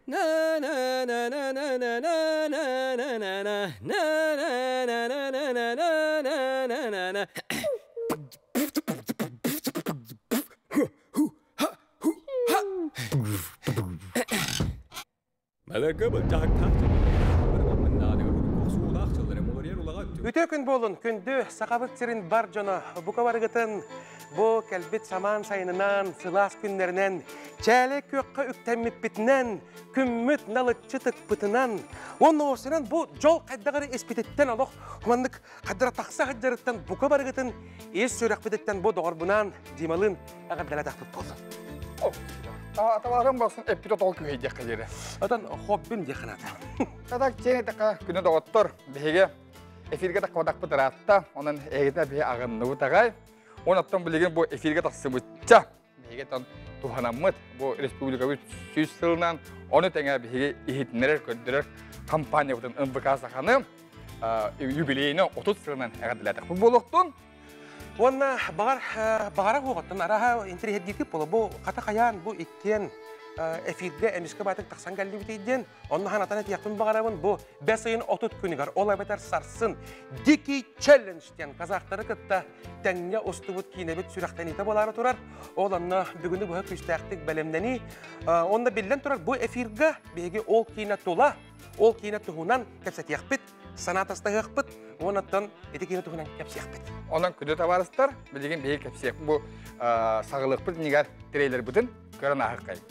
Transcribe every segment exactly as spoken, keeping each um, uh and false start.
Үтө күн болын, күнді сақабыт сирин бар жона, бұқа барығытын, бұ кәлбет саман сайынынан, сылас күнлерінен, чәлі көкқа үктәммет бітінен, күмміт налытчы тұқпытынан, оның орсынан бұ жол қайдағары еспететтен алық, құмандық қадыра тақса қаджарыттан бұқа барығытын, ес сөрек бітеттен бұ доғыр бұнан, демалын ағаддала тақпыт болын. Аталарым басын эппитот ол көйде қадері. Атан хоббим деканаты. Кадак чені тақа күні доғыттыр, бейге эфирге таққа дақпы тұратта, оның әйгетіне бей ағынны бұтағай. Оны аттан білеген бұл эфирге тақсы бұтча. Бейге тан туханамыт, бұл республика сөз сылынан, оны тәңе бейге ехетінерер көндірер компания бұтын эн вэ ка сақаны юбилейіні отыз сылынан әғадыладық. Бұл болуқтың, Онна бағара қоғыттың араға интернет кетіп болы, бұл қата қаян, бұл иккен эфирге әмеске батық тақсан кәлі бітейден, онна ханатан әтияқтың бағарабын, бұл бәс айын отыз күнігар, ол әбәтер сарсын, Дикий челленджтен қазақтары күтті тәңне осты бұд кейінебет сүрақтан еті болары тұрар, ол онна бүгінді бұға күстәқтік бәлемдені, онна білден тұрар, бұл эфирге беге ол кейіне тола, ол кейіне тұғынан кәпсәт яқпет, санатасты яқпет, онаттан еті кейіне тұғынан кәпсі яқпет. Онан күні табарыстар, білеген бейі кәпсі яқпет, бұл сағылық бұд негар трейлер бұдын көрін ағық қай.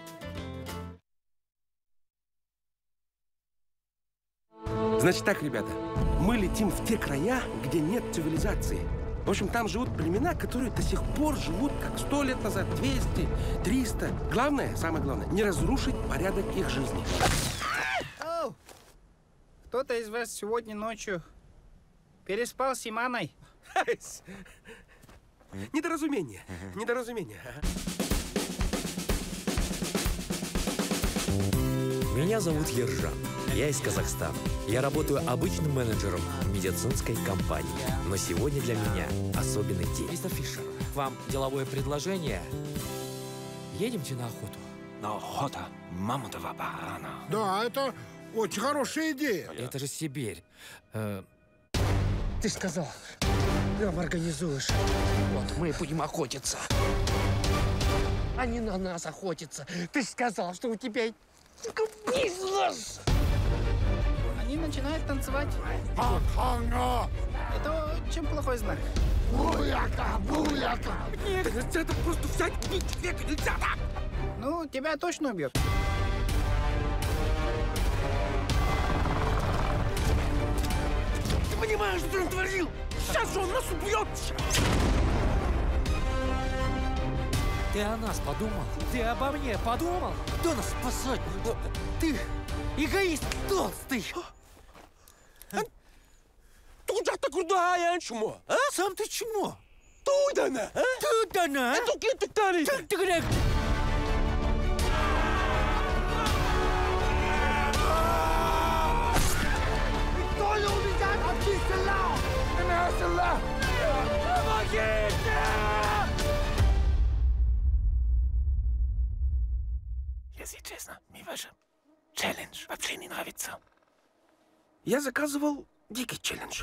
Значит так, ребята, мы летим в те края, где нет цивилизации. В общем, там живут племена, которые до сих пор живут как сто лет назад, двести, триста. Главное, самое главное, не разрушить порядок их жизни. Оу! Кто-то из вас сегодня ночью переспал с Иманой? Недоразумение, недоразумение. Меня зовут Ержан. Я из Казахстана. Я работаю обычным менеджером в медицинской компании. Но сегодня для меня особенный день. Мистер Фишер, к вам деловое предложение. Едемте на охоту. На охота мамонтова барана. Да, это очень хорошая идея. Это же Сибирь. Э... Ты сказал, нам организуешь. Вот мы будем охотиться. Они на нас охотятся. Ты сказал, что у тебя бизнес. Они начинают танцевать. Это чем плохой знак? Буяка, буяка. Нет, это просто взять убить человека нельзя, да? Ну, тебя точно убьет. Ты понимаешь, что он творил? Сейчас же он нас убьет. Ты о нас подумал? Ты обо мне подумал? Кто нас спасать? Ты эгоист толстый. Туда-то куда я чмо? А? Сам ты чмо? Туда-на, а? Туда-на? Это где-то там. Ты-ты-ты. Если честно, мне ваш челлендж вообще не нравится. Я заказывал дикий челлендж.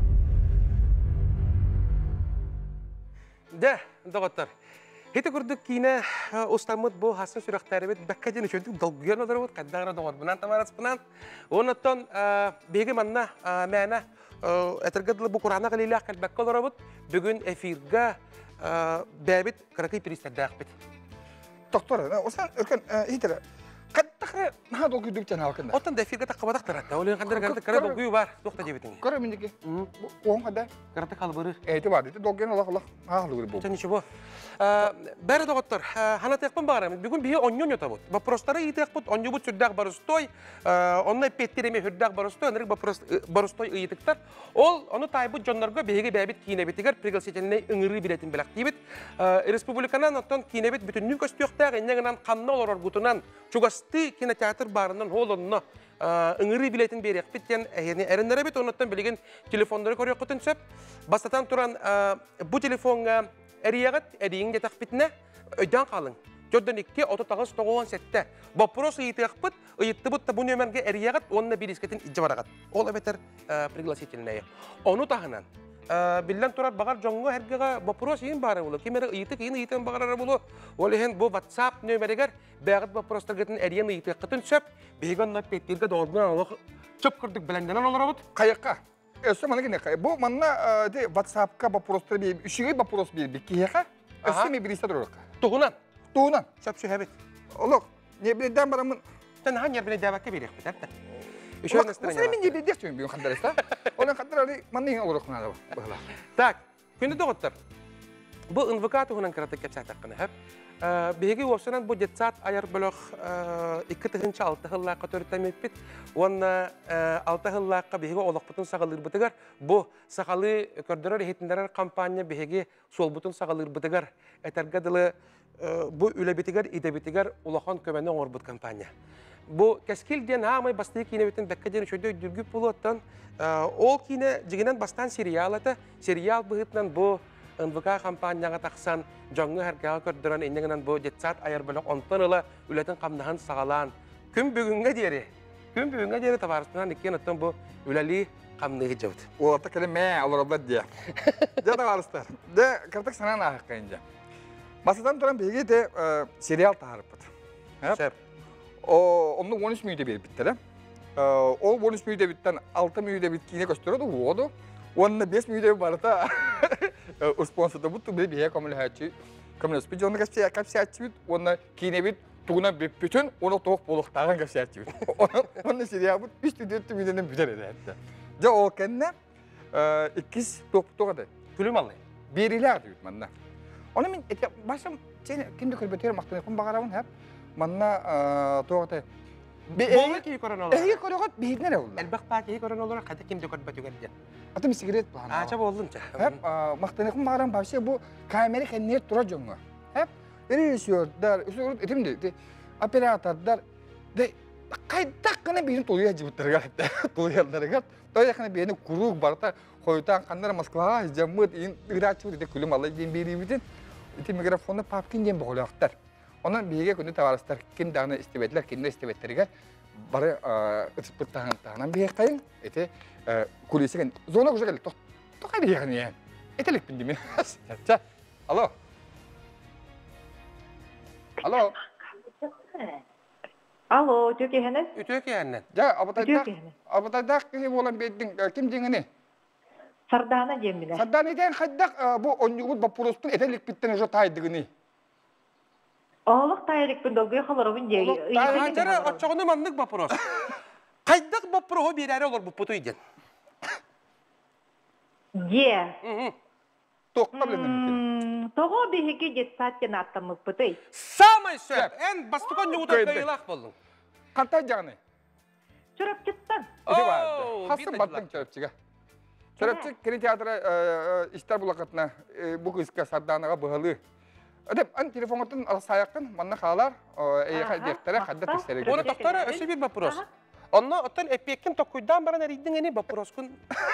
Да, доктор. Это курдук кино устамут бо хасын сүрәхтәрбет бәккәден өчөндүк долгыян одырбыт каддагыра доғыр бынан тамарас бынан. Оннан беге манна мәна этергәдле бу Кур'анга галилах калбәккә одырбыт. Бүген эфирга бәбит кыракый перистәдәк бит. Доктор, осан өркөн хитер. Каттакы на долгы дүктен алкында. Оттан да эфирга таккабадак таратта. Олен кандыр кандыр кара долгы бар. Токта дебитин. Көрө мендеки. Оң када. Карата калбыры. Эти бар. Эти долгын Аллах Аллах. Ахлы бу. Ничего. Бәрі доғыттыр, хана тәқпін бағарамыз. Бүгін бейі оньон ютабыд. Вопростары үй тәқпід, оньон бұд сүрдәқ барыстой, онына петтереме хүрдәқ барыстой, онырық барыстой үй тәқтар. Ол, оны тайбыд жонларға бейге бәбіт кейінебетігер пригласительный үңірі білетін біләк дейбіт. Республиканан оттан кейінебет бүтіннің көстіоқтақ, әннегінен қанна олар оргутынан, чугасты кинотеатр барынан олынна үңірі білетін берек біттен әріндері бет, оныттан білеген телефондары көрек құтын сөп. Бастатан тұран бұл телефонға әрияғат, әрейін де тақпетіне өйдан қалың. Жоддан икке оту тағыз тоғуан сетте. Вопрос ыйытыақпыт, ыйыттыбытта бұ нөмерге әрияғыт, онына бір искетін иджі барағыт. Ол әбетер пригласительная. Оны тағынан. Билен турар бағар жоңғы әргеға вопрос ең бары болу. Кемері ыйыты кейін ыйытын бағарары болу. Ол еген бұл WhatsApp нөмерегер бәғыт вопростар кетін әриян ыйытыққытын сөп, бейген напеттерге доғырдың алық чөп күрдік біләнденен олар бұд. Қайыққа? Өсі мана кене қайық. Бұл манна WhatsApp-қа вопростар бейбі, үшіге вопрос бейбі кейеқа, өсі ме бірісті тұрырыққа? Тұғынан. Тұғынан. Сөп сөйәбет. Олық, не біледен барамын? Тән хан ер біледәбәкке берек бет, әпті. Mesela ben de diyeceğim bir kadarıysa. Onun kadarı manı yine olur kunada bu. Так, күнді доғыттыр. Бұл эн вэ ка тұғынан қыраты кәпсәт аққыны әп. Беге осынан бұл жетсат айар бөліқ екі тұхыншы алты ғыллаққа төріттәм өппет. Оны алты ғыллаққа беге олық бұтын сағалыр бұтығар. Бұл сағалы көрдірер етіндерер компания беге сол бұтын сағалыр бұтығар. Әтергадылы бұл үләбетігер, идәбетігер олақан көмәні оңыр бұт компания. Бұл кәскелден амай басты кейіне бетін бәккеден үшөйді дүргіп болу оттан. Ол кейіне жігінен бастан сериал әті. Сериал бұғытынан бұл эн вэ ка компанияға тақсан жоңғы әргеға көрдірін енегінен бұл жетсат айар бөлік онтан ұлы үләтін қамнағын сағалан. Күн бүгінге дері. Күн бүгінге дері табарыстынан екен оттан бұл үләлі қамнығы жауды. Оларда кәлі мә олар облад дия. Де табарыстар. Де кіртік санан ағық қайынжа. Масадан тұран бейге де сериал тағарып бұд. Onun on üç müyde bir bitti. O on üç müyde bitten altı müyde bittiğine gösteriyordu. Oldu. Onun beş müyde var da sponsorda bu tüm bir komüniteci. Komünist bir canlı gazeteci kapsayıcı bit. Onun kine bit tuğuna bütün onu tavuk balık tağın kapsayıcı bit. Onun seriya bu üç dört müydeden biter eder. Ja o kendine ikiz top tokadı. Gülüm alay. Biriler diyor bana. Onun min başım seni kimde kulübetler maktını kum bağıramın hep. Manna toğatı. Boğul ki koran olur. Eğer koruğat bihidne ne oldu? Elbaqta ki koran olur. Kata kimde kulübet yügerdi. Atım sigaret bu. Aça boğulunca. Hep maktını kum bağıram başta bu kamera kendine duracağım. Hep rejisörler, usulü etimde operatörler de kaydak kana birini toyuya cıvıttır galet. Toyuyalar galet. Toyuya kana birini kuruğu barta koyutan kanlar Moskva jamut in iraçı de kulüm Allah din biri bitin. Etim mikrofonu papkin diye boğulaklar. Onun bilgi günü tavarıslar kim dağını istibetler, kim de istibetlerger bari ıtıpıt tağın tağınan bilgi kayın. Eti kulisi kan zona kuşa geldi. Tokay bilgi kan yani. Etelik bindi mi? Alo. Alo. Alo, Türkiye henes? Türkiye henes. Ya abataydak. Abataydak kim olan bedin kim dingini? Sardana cemile. Sardana eden haydak bu onyugut bapurospun etelik bittini jo taydıgını. Oğluk tayrik bir dolguya xalarabın jeyi. Tayrik açığını mandık bapuros. Qaydak bapurohu bir ara olur bu putu idin. Je. Toqta bilen. Toğu bir heki jetsatken attımız putuy. Samay söp. En bastıkan yuğuda kayılaq boldun. Qanta jağını? Çöröp çıttın. Hasım battın çöröpçiga. Çöröpçi kini teatra İstanbul akatına bu kızka Sardana'ga bağlı. Ödep an telefonatın alasayaktan manna kalar eğer dektere kadda tekstere. Onu doktora öse bir bapuros. Onunla otan epekkin tokuydan bana neridin eni bapuroskun.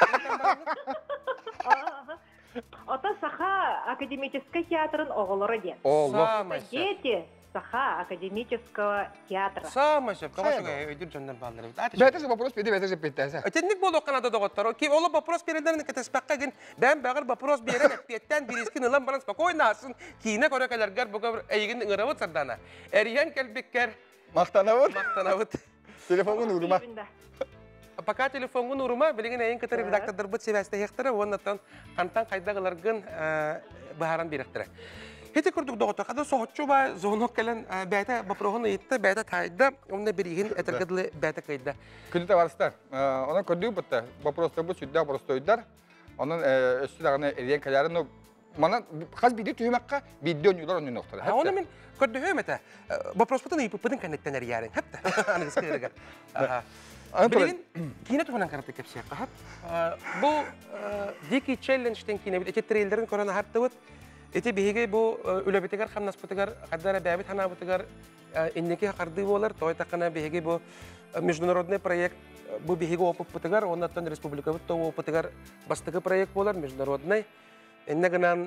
Ota saha akademический театрın oğulları diyen. Allah. Дети saha akademического театра. Samay söp. Kavaşıga ödür canlar bağları. Beterse bapuros pedi beterse beterse. Ötenlik bolu Kanada doktor. Ki ola bapuros pereden ketespakka gen ben bağır bapuros bir yere epiyetten biriskin ılan bana spakoyna asın. Kine kore kadar gar bu kadar eygin ıravut sardana. Eriyen kelbekker. Maktanavut. Maktanavut. Telefonun uruma. Paka telefonun uruma bilgin eyin katır bir dakika darbut seveste hektara ondan kantan kaydağılargın baharan bir hektara. Heti kurduk doktor kadar soğutçu var zonok gelen beta baprohunu yitti beta tayda onunla bir yiyin etergadlı beta kayda. Künü tavarıslar. Onun kurduğu bitti. Baprosta bu sütte baprostoydular. Onun üstü dağına eriyen kalarını bana kaç bir de tüymakka bir dönüyorlar onun noktada. Ha onu min kurduğu hümete. Baprospatın yıpıpıdın kanekten er yarın hep de. Anı kıskı yerger. Bilgin kine tuhanan karatık hepsi yakahap. Bu diki challenge'den kine bir eti trailler'in korona hartavut. Eti bihige bu ülebetigar xamnas putigar qaddara babit hana putigar inneki qardı bolar toy taqana bihige bu международный проект bu bihige opuk putigar ondan respublika bu to putigar bastıgı proyekt bolar международный Иннегенан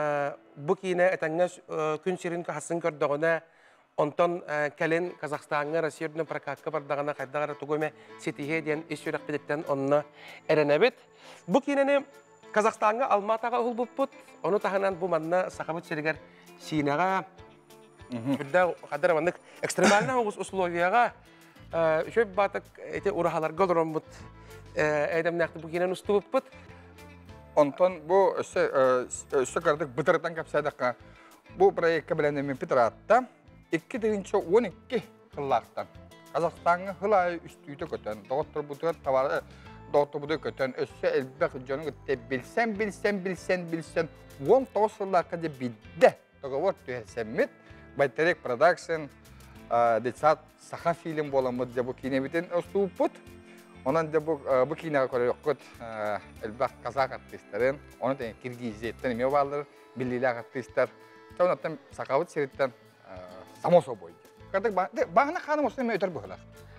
бу кийне этеңнес күн сирин хасын көрдөгөнө онтон кэлен Казахстанга Россиядын прокатка бардагана кайдагара тугөме сетиге ден ишүрөк бидеттен онно эренебит. Бу кийнени Казахстанга Алматага улбуппут. Ону таханан бу манна сахабыт сиригер Синага Күдә кадәр мандык экстремальна условияга шөп батык эти урахалар голромбут эдемнәкте бу кинен уступпут. Онтон бу өсө кардык бытырдан капсадакка бу проектка белән мен Петратта икки тыгынча он икки кыллактан Казакстанга хылай үстүйтө көтөн доктор бутыр товары доктор бутыр көтөн өсө элбек жөнү көтө билсен билсен билсен билсен он тогуз кыллакка деп бидде договор төсеммит Байтерек продакшн децат саха фильм боламыт деп бу кинебитен уступпут. Онан да бу бу кинага көрөкөт элбак казак артистерин, оны да киргизеттен эме балдар, биллилак артисттер. Сонаттан сакабыт сериттен само собой. Кадак багына ханым осо эме өтөр булар.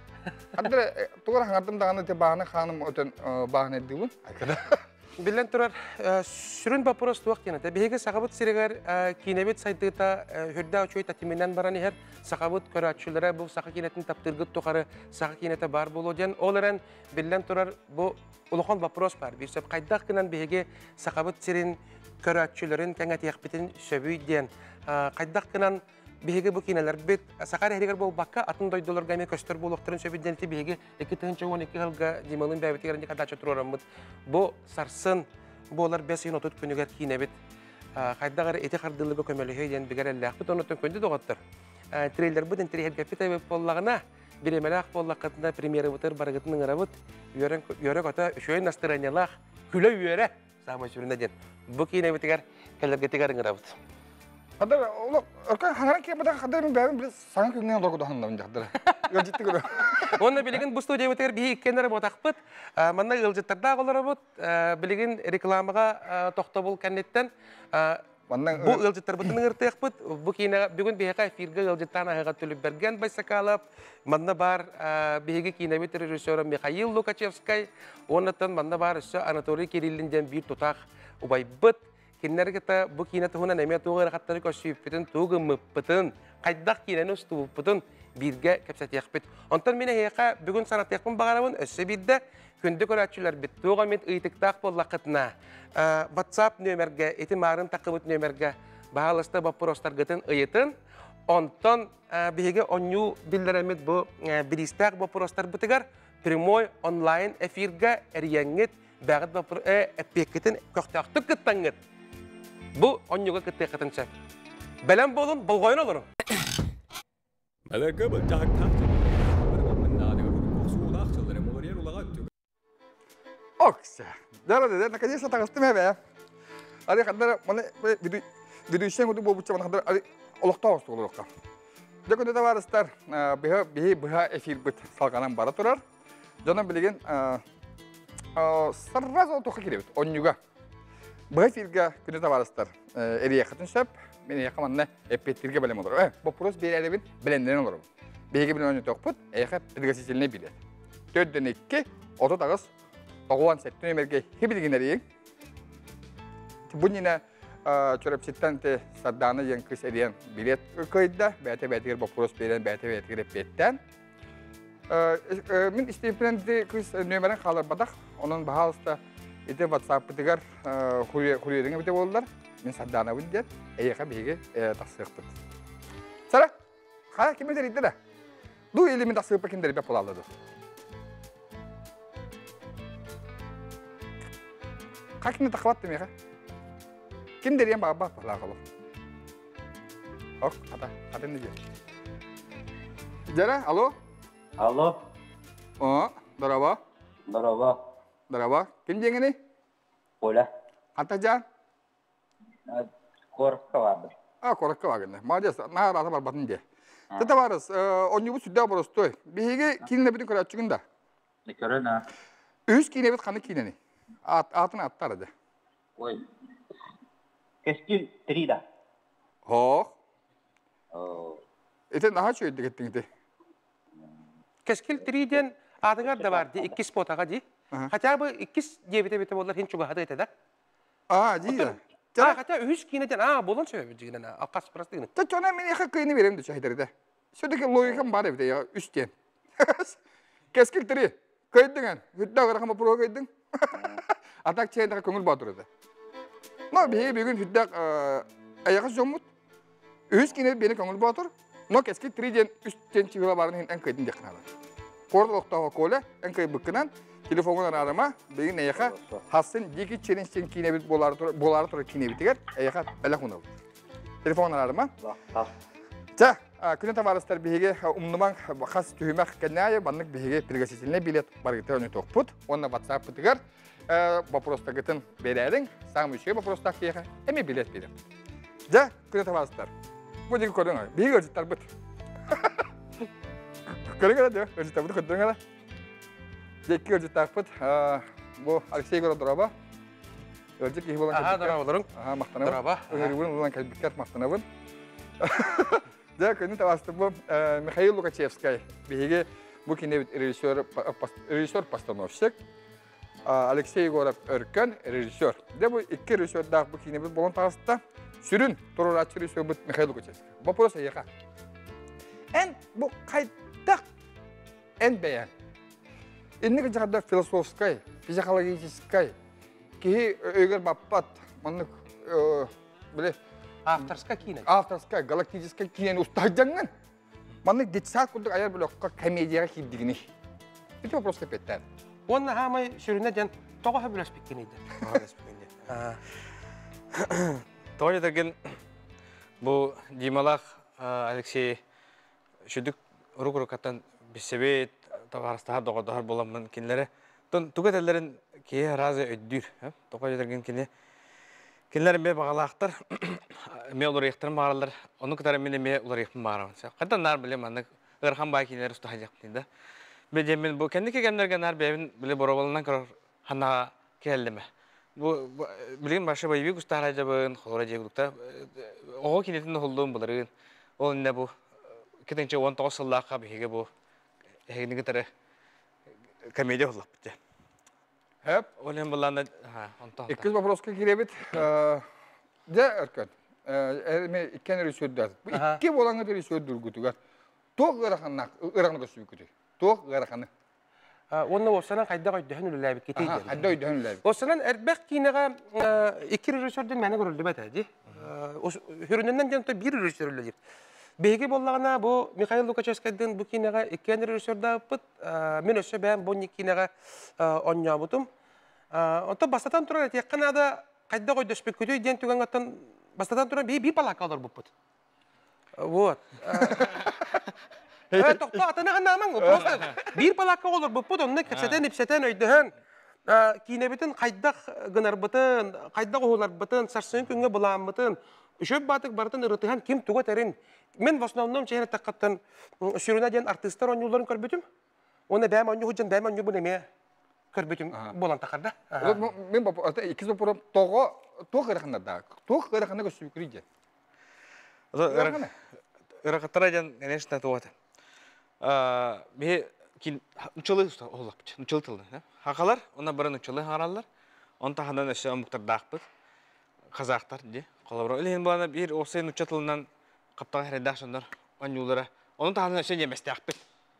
Кадыр тугар хаңардым даганы те багына ханым өтөн багына дибун. Билен турар сүрүн вопрос туактена. Беге сакабыт серигер кинебит сайдыта хүрдө очой татиминен баран хер сакабыт көрөчүлөрө бу сака кинетин таптыргыт токары сака кинете бар болоден оларен билен турар бу улухан вопрос бар. Бисеп кайдак кынан беге сакабыт серин көрөчүлөрүн кеңетиякбитин сөбүйден кайдак кынан беге бу кинелер бит сакар херигер бу бакка атын дойдолор гаме көстөр болуктурун сөбүйден ти беге эки тыгынча он эки жылга дималын бәбитегеринде кадача турарамыт. Бу сарсын болар бес ин отут күнүгер кинебит кайдагар эти кардылыгы көмөлөй ден бигер эллахты тонотон көндү доготтор. Трейлер бу интерьер гапитабы боллагына биремелак боллакытында премьера бутыр барыгытын ырабыт йөрөн йөрөк ата үшөй настроениялах күлө үйөрө самый сүрүнө ден. Бу кинебитегер келерге тегерин ырабыт. Кадыр улук örkän hаңаран кепеде кадыр мен бәрин бир саң күнгөн догуду хандан жактыр. Гөлҗитти көрө. Онда билеген бу студия битер би кенер ботакпыт. Манна гылҗыттарда голарабыт. Билеген рекламага токтобул кеннеттен Манна бу гылҗыттар бутын ыртыякпыт. Бу кине бүгүн бияка эфирге гылҗыттан ага төлүп берген байсакалап. Манна бар биге кине битер режиссер Михаил Лукачевский. Оннан манна бар Анатолий Кириллинден бир тутак убайбыт. Киннергета бу кине тугуна неме тугыр хаттары көсүппүтүн тугымыппытын кайдак кинени уступпутун бирге кепсетиякпит. Онтон мене хека бүгүн санаттыякпын багарабын өссө бирде күндү көрөчүлөр бит туга мет ыйтыктак боллакытына WhatsApp нөмерге эти марын такыбыт нөмерге баалыста вопростар гытын ыйытын онтон биге оню билдеремит бу биристак вопростар бутыгар прямой онлайн эфирге эрьеңит багыт вопрос эпекетин көктактык гыттаңыт. Бу онюга кытты кытынча. Белем болун болгойн олорун. Балага бул жактак. Окса. Дара да наконец-то тагыстым эбе. Али кадыр мына видеошен уду болбуча мына кадыр али олоктоо олокка. Жоконда да барыстар бе бе бе эфир бит салганан бара турар. Жана билген а сразу тока киребит онюга. Бу эфирге күнү да барыстар. Эрия катын сөп мен якаманна эпеттерге белем олор. Э, вопрос берелебин биленден олор. Беге билен ойну токпут, эйка предгасительне билет. төрттөн эки отуз тогуз тогуз сеттен эмерге хибилгенери. Бунина чөрөпчиттен садданы янкыс эриен билет көйдө, бәте-бәтегер вопрос берен бәте-бәтегер эпеттен. Мен истепленде кыз нөмерен калар бадак, онун баалыста эти WhatsApp тигер хурьеринге бите болдулар. Мен саддана бүндет, эйка беге тасыктык. Сара, кая кимдер идде? Ду элемент тасыпа киндер беп болалды. Какими тахватты мега? Киндер ям баба полагало. Ок, ата, ата не дел. Жара, алло? Алло. О, здорово. Здорово. Здорово. Ким жеңени? Оля. Атажан? Коракка барды. А, коракка багында. Молодец. На рата бар батынде. Тата барыс, онюбу сүддө боростой. Биге кине бит көрөчүгүндө. Көрөнө. Үз кине бит каны кинени. Ат атын аттарды. Ой. Кескил три да. Хо. О. Эте наха чөйдү кеттиңди. Кескил триден адыңар да бар, икки спотага ди. Хотя бы икки дебите бите болар хин чуга хада этеда. А, ди. А, хотя үш кинеден, а, болон себебі жігінен, ақас простыгының. Та чона мен яқа кыйны берем дече хайдырды. Все-таки логикам бар evde ya üstten. Keskil tiri. Kıydın. Hüdda qaraqama pro kıydın. Atak çeyndəqə köngül batırdı. No bir bir gün hüdda ayağı zomut. Üç kine beni köngül batır. No keskil tiri den üstten çıgıla barın en kıydın deknalar. Korda oqtağa kola en kıy bıkkınan telefondan arama begin ayağa hasın diki challenge kine bit bolar bolar tur kine bitiger ayağa bela kunal. Telefondan arama. Ja, күнә товарыстар биһиге умныман хас түймәк кенәе баннык биһиге пригласительный билет баргыты оны токпут. Онна WhatsApp тигәр вопроста гытын берәрең, саң мөшкә вопроста киеге, эме билет бирем. Ja, күнә товарыстар. Бу диге көрәң, биһиге җиттәр бит. Көрәгә дә, җиттәр бит көрәң. Деккә җиттәр бит. Бу Алексей Городорова. Өлҗек ки булган. Ага, дорабаларың. Ага, мактанабыз. Дорова. Өнерүн булган кәлбиккәт мактанабыз. Да, күнә тавасты бу Михаил Лукачевский. Биһиге бу кине режиссер, режиссер-постановщик. Алексей Егоров Өркөн режиссер. Да бу ике режиссер да бу кине булган таваста. Сүрүн турурачы режиссер бу Михаил Лукачевский. Вопрос яка. Эн бу кайда эн бәян. Иннеге жагда философскай, психологическай ки өгөр баппат, маны биле авторская кино. Авторская, галактическая кино устаҗаңнан. Маны детсак кудык аяр блокка комедияга киддигини. Бите вопрос кепеттер. Онна хамай шүрүнә ден тоға билес биккенеде. Тоға билес биккенеде. Тоға дерген бу Дималах Алексей шүдүк рук-рукаттан бисебет таварыстар догодар боламын кинләре. Тон тугәтәләрен кие разы өддүр, тоға дерген кине Кинләр ме багалактар, ме улар яктырым баралар. Оны кытары менә ме улар яктырым барам. Каданнар белем аны ырхан бай кинләр устахак диде. Беҗе мен бу кенде кегәннәргә нар бәвин биле боровалынан кыр хана келдеме. Бу билем башы бай бик устахара җабын, хора җегүктә. Ого кинетен холдым буларын. Ул инде бу кетенче он тогыз елларга биге бу һәгенеге тәре комедия булып битте. Hep. Olen bulandı. Ha, ondan. İkiz vaporoska girebit. De erken. Erme iken rejissör. Bu iki bolanı rejissör durgutugar. Toq garaxannak, ıraqnıga sübüküdü. Toq garaxanı. Onu olsanan qayda qoyduğun ülləbi keteydi. Ha, qayda qoyduğun ülləbi. Olsanan erbaq kinaga iki rejissördən məni görüldü bətədi. Hürünəndən də bir rejissör üllədir. Begi bollağına bu Mikhail Lukachevskay'dan bu kinaga iki rejissör da pıt men ösə ben bu kinaga oynayabıdım. Ondan bastatan turar yakına da qayda qoydu speküdü den tügəngətdən bastatan turar bir bir palak alır bu pıt. Вот. Evet, toqta atana qanamang просто bir palak olur bu pıt onu kəsətən ipsətən öydühən. Kinebitin qayda gınarbıtın, qayda qoğularбытын, sarsın küngə bulanbıtın. Şöp batık barıtın ırıtıhan kim tuğa terin. Men в основном çeyre taqattan sürüne den artistlar oyuncuların körbütüm. Onu bäm oyuncu hujjan bäm oyuncu bu neme körbütüm bolan taqarda. Men bu ikiz bu program toğa toğa qıraqında da. Toğa qıraqında gösübükürüce. Ырақаттарадан, конечно, туғаты. Бе кин учылы олап, учылы тылды. Хақалар, она барын учылы қаралар. Он тахандан өші омуқтар дақпыз. Қазақтар, де. Қолабыра. Өлеген болана бір осыйын уча тылынан қаптаған хәрәдақ жондар, ойнулары. Оның тахандан өші еместі ақпыз.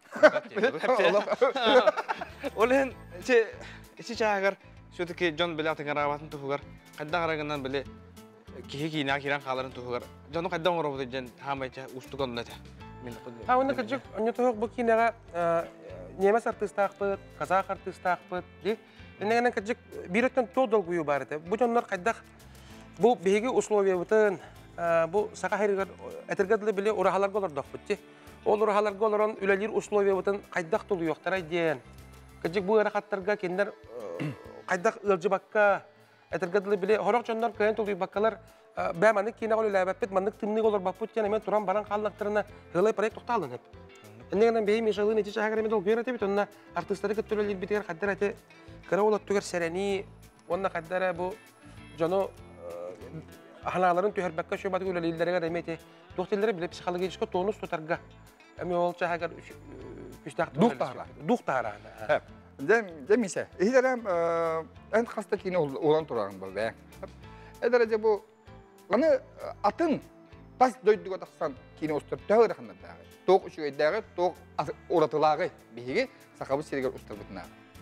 Өлеген, іші чағығар, сөйтікі жон білі атын қарағатын тұғығар. Қайда қарағынан білі кихи кина киран халарын тугар. Жаны кайда оңор бу ден хамайча устуган нәтә. Ha onu kıcık onu tuğuk bu kinaga Nemes artist taqpıt, Kazak artist taqpıt di. Enden kıcık bir ötten todol buyu barıdı. Bu jonlar kaydak bu begi условия butun bu saqa herigar etergadlı bile urahalar golar daqpıtçı. Ol urahalar golaran ülelir условия butun kaydak tolu yoqtara diyen. Kıcık bu harakatlarga kendiler kaydak ılcı bakka etergadlı bile horak jonlar kayın tolu bakkalar ben manık kina golü labet manık timni golur bakput yani men turan baran kallaqtırına hılay proyekt toxtalın hep. Enden beyim yaşalığın eti çağırı dol görete bit onna artistleri kötülür biter xaddar ete kara olat tüger sereni onna xaddara bu jano hanaların tüher bakka şu badı golü illerine demete doktorları bile psikolojik tonus tutarga. Emi ol çağır küstaq duhtara. Duhtara. Hep. Dem demise. İhderem en hasta kino olan turağın bu be. Эдерece bu аны атын тас дөйдүгө таксан кини устур төгөр ханнадагы. Ток үчүгөйдөгө ток уратылагы биги сакабы сиргер устур бутна.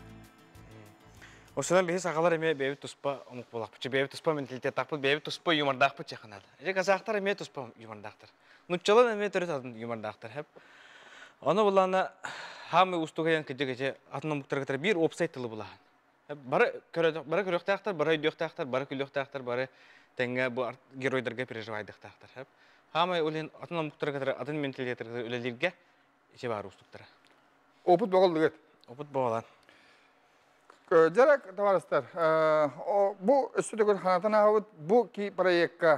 Осыдан бейі сақалар еме бейбі тұспа ұмық болақпы. Бейбі тұспа менталитет тақпы, бейбі тұспа юмардақпы чеқанады. Же қазақтар еме тұспа юмардақтар. Нұтчалан еме түрі тадын юмардақтар. Оны бұланы хамы ұстуғайын кеже-кеже атынан мұқтар бір опсайт тылы бұлаған. Бары көріқтақтар, бары үйдіқтақтар, бары күліқтақтар, бары тәңгі геройдарға переживайдықтақтар. Хамы өлен атынан мұқтар атын менталитеттер өлелерге еше бары ұстуқтары. Опыт боғалдығыт. Опыт боғалан. Жарак, товарищдар, bu üstüdeki hanatana havut bu ki proyekka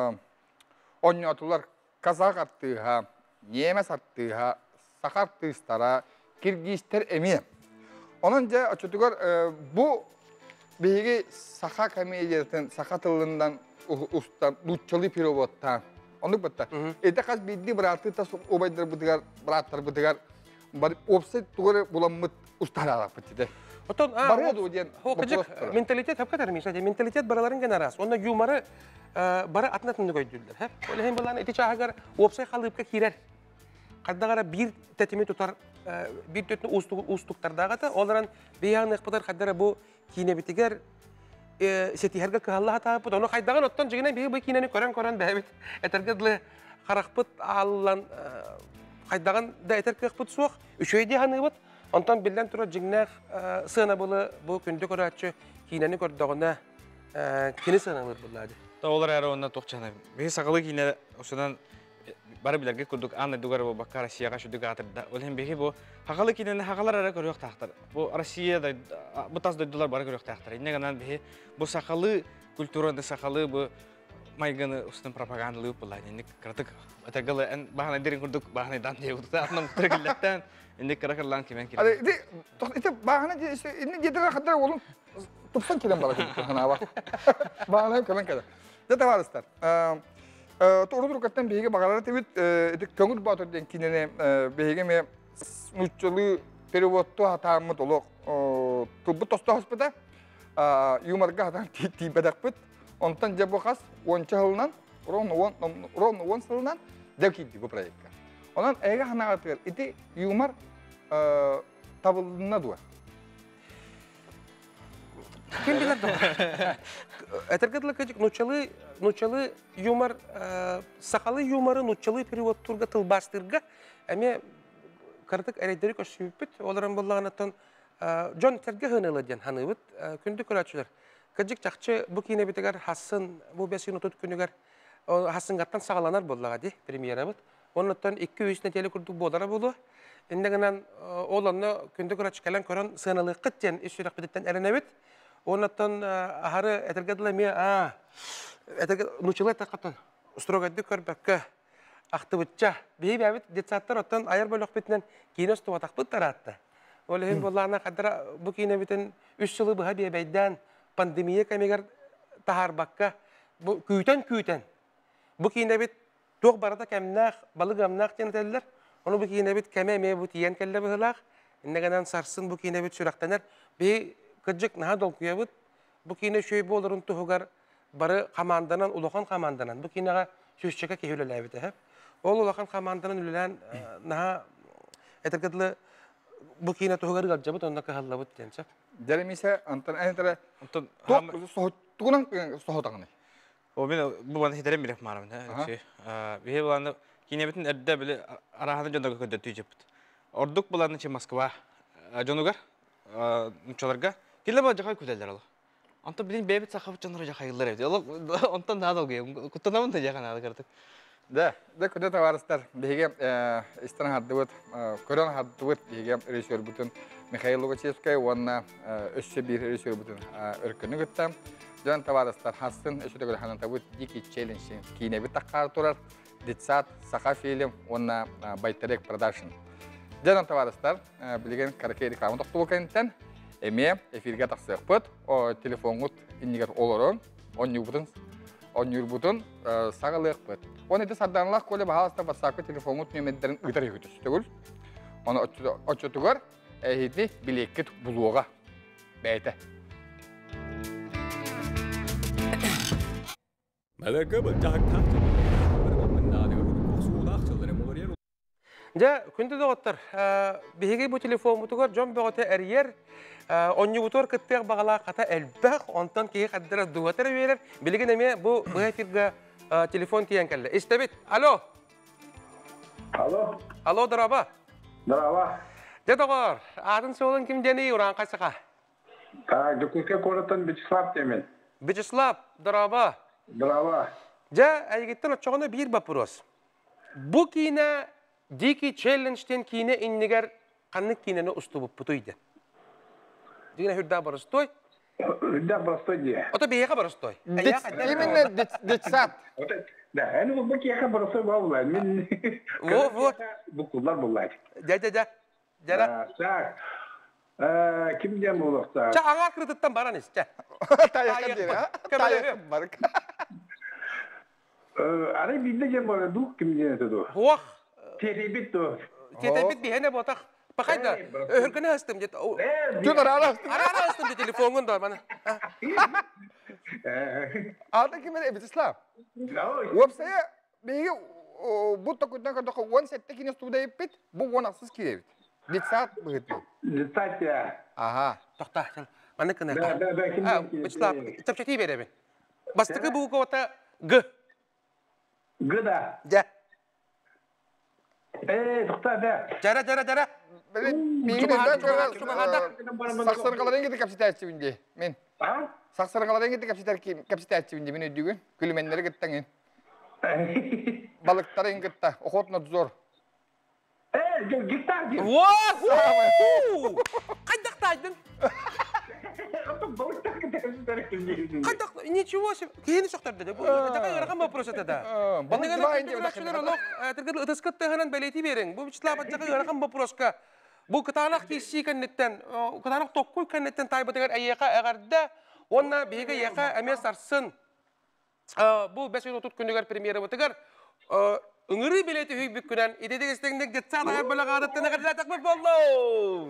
onyatullar Kazak attığı, Yemes attığı, Sakar tığыстara, Kirgizler emi. Onunca açıtıgar bu bilgi Sakar komediyetin, Sakar tılından ustan, Lutçalı pirovottan. Onu batta. Ede kas bildi bıraktı tas obaydır budigar, bıraktır budigar. Bari opset tuğra bulamıt ustara pıtıdı. Otun, hoqıcık mentalitet hep kadar mesela mentalitet baraların generas. Onda yumarı bara atnatını koydular. Hep öyle hem bulan eti çahagar opsay kalıp ka kirer. Kaddagara bir tetimi tutar bir tetini ustuk ustuktardaga da onların beyan iqpadar kaddara bu kine bitiger seti herga kahalla tapıt onu kaydagan ottan jigine bir bu kineni koran koran behbet etergedle qaraqpıt allan kaydagan da etergepıt suq üçeydi hanıbıt. Ondan bilden tura jignek sığına bulu bu kündü koratçı kineni gördüğünde kini sığınılır bulladı. Da olar ara ondan toqçana. Bir saqalı kine osudan bari bilerge kurduk anne dugar bu bakka Rusiyaga şu dugatırda. Olen behi bu haqalı kineni haqalar ara görüyor taqtar. Bu Rusiyada bu tas doydular bari görüyor taqtar. İnne ganan behi bu saqalı kültüründe saqalı bu maygını ustan propagandalı bulladı. İnne kratık atagalı en bahane derin kurduk bahane dan diye kurduk. Atnam kırgılaktan İndik karakarlan kimen kiren. Hadi, itu bahane işte ini jedere kadar oğlum tupsan kiren bala gitu hana bak. Bahane kimen kadar. Jata varıstar. Toru toru kattan bihige bagalara tebit itu köngür batır den kinene bihige me nuççalı perivotto hatamı dolu. Tubu tosta hospita yumarga hatan tibedakpıt. Ondan jabokas onça hılnan ron on ron on sılnan devkidi bu proyekka. Ondan ega hana atır. İti yumar tabılına duvar. Kim bilir de Etergedle kecik nuçalı nuçalı yumar sakalı yumarı nuçalı perivotturga tılbastırga eme kartık erederi koşuyup olaran bullağınatan John terge hınılı diyen hanıbıt kündü kuraçılar. Kecik çakçı bu kine bitigar hassın bu besin otut günügar hassın gattan sağlanar bullağa di premiera bit. Ondan iki yüz neteli kurduk bodara bulu. İndeğinden olanı kündü kuraç kalan koran sığınalı kıtjen işçilik biditten erenebit. Ondan aharı etergedle mi a eterged nuçalı takatan ustrogaddı körbekke aktıbıtça bir bebet detsatlar ondan ayar bölük bitnen kinos tuvatak bit tarattı. Olehim bollağına kadar bu kine biten üç yılı bu bir beyden pandemiye kemiger tahar bakka bu küyten küyten bu kine bit Toq barada kemnaq, balı gamnaq denetler. Onu bu kine bit keme me bu tiyen kelle bihilaq. İnnegadan sarsın bu kine bit süraqtaner. Bir kıcık naha dolkuya bit. Bu kine şöy bolurun tuhugar barı qamandanan, uluqan qamandanan. Bu kineға sözçeka kehülele bit hep. Ol uluqan qamandanan ülülen naha etergedli bu kine tuhugar galca bit, onda kahalla bit densep. Derim ise antan entere toq soğutuğunan soğutağını. O ben bu bana hidere mi yapmarım da şey. Bir bulanı kine bitin erde böyle arahanı jondaga ködü tüyecek. Orduk bulanı şey Moskva jonugar nuçalarga kille ba jakay ködeler ala. Anta bilin bebet sakıp jonlara jakaylar evde. Allah ondan daha dalga. Kutanamın da jakan aldı artık. Da, da köde tavarıslar. Bihige istan haddıvıt, koron haddıvıt bihige rejissör bütün Mikhail Logachevskay ona öşçe bir rejissör bütün örkünü güttem. Jan tavarıslar hassın öşçe de hanan tabut diki challenge kine bir takar turar. Ditsat saka film ona baytarek production. Jan tavarıslar bilgen karakter reklamı toktu kenten. Eme efirga taksıqpıt. O telefonut inniger olorun. On yubutun on yubutun sağlıqpıt. Onu da sardanlaq kole bahasta basakı telefonut nömerlerin ıtar yükütüsü tügül. Onu açıtıgar ehidi bilekket buluğa beyte. Ja, күнді доғыттыр. Беге бұл телефон бұтығыр, жон бұғыты әрьер, онны бұтыр күттіғ бағала қата әлбәқ, онтан кейі қаддыра дуғатыр верер. Білген әме бұл эфирға телефон кейен кәлі. Истебет, алло? Алло? Алло, дыраба? Дыраба. Де доғыр, атын соғылын кім дені ұран қайсыға? Жүкінке қорытын Бечислав демен. Бечислав, дыраба? Дыраба. Ja, әйгеттен отчағына бір бапырос. Бұ кейіне Дики челленджтен кейіне иннегер қанық кейінені ұсты бұп бұтойды. Дегіне хүрда барыстой? Хүрда барыстой де. Ота бейеға барыстой? Именно детсад. Да, әні бұл бұл кейеға барыстой бағылай. Мен... Во, во. Бұл құлдар бұлай. Ja, ja, ja. Жара. Сақ. Кімден бұл ұқта? Жа, аңа кредиттен бараныз, жа. Таяққа дер, а? Таяққа барық. Арай бейді жен бары дуқ кімден өтеді? Оқ. Теребит то. Теребит бейіне ботақ. Бақайда, өркіні астым деді. Түн ара астым. Ара астым деді телефонын да мана. Алда кемен Бечислав. Опсая, бейге бұтта күттен қырдықы он сәтті кене студа еппет, бұл он ақсыз керебет. Детсад бұғытты. Детсад, я. Ага. Тоқта, маны кіні. Да, да, да, кімден. Бечислав, тапчати беребен. Бастықы бұл қоғыта Г. Г, да. Ja. Ee, тұқта, да. Жара, жара, жара. Менің сақсырын қаларын кеті капсита әтчебінде. Мен. Сақсырын қаларын кеті капсита әтчебінде. Мен өйдігі. Күлімендері кеттіңін. Балықтарын кетті. Оқотына зор. Ee, гектар дейм. Вау! Қайдақта айдың? Қайдақ, ничего себе. Кейіні соқтарды да. Жақай ғырған вопрос өтеді. Балық дұрайын деп өтіқі. Тіргіл ұтысқытты ғынан бәлеті берің. Бұл Бечислав жақай ғырған вопросқа. Бұл кытанақ кейсі кәннеттен, кытанақ тоққой кәннеттен тайбытығар әйеқа әғарды, онна бейгі еқа әмес арсын. Бұл бәс жүз отыз күндігер премьері бұтығар. Үңірі білеті хүй бүк күнен, едеді кестеңден кетсан ағар бөлі ғадаттын әғарда тақпып болу.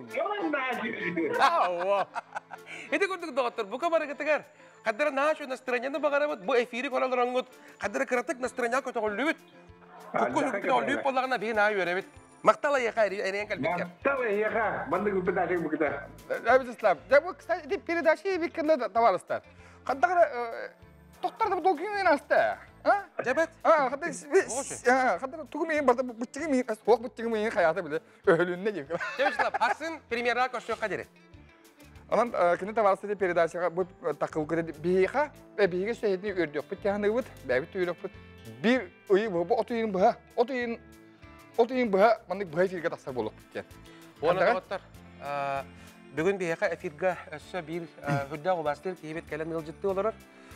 Еді көрдік доғаттыр, бұқа бары кетігер. Қаддара нашу настроенияны бағары бұд, бұл эфирі қолалыр оңғыд. Қаддара кіратық настроения көті қолы бүд. Күккі хүккі қолы бүд болағына бейін ай өрі бүд. Мақтала еқа әрен кәлбекер. Мақтала еқа, банды күппен ашық бұқыда. Бечислав, кстати, передачи беккенді таварыстар. Қаддағыра тоқтарды бұл күйінен асты. Жабет? Қаддағыра тұғы мейін барды бұттығы мейін, оқ бұттығы мейін қаяты білі өлінне деп. Бечислав, қарсын премьера көші қадері. Анан кені таварыстарды передачаға бұл тақыл көреді бейіға, бейіге сөйетіне өрдек бұт, яғаны бұт, бәбіт үйрек бұт. Bir uyum bu, otu yiyin bu ha, otu yiyin, otu yiyin bu ha, mandık bu efirge taqsar boluq bitken. Ona dağıttar, bugün bir yaka efirge össe bir hüdda olastır ki hibet kelen yıl ciddi olarak.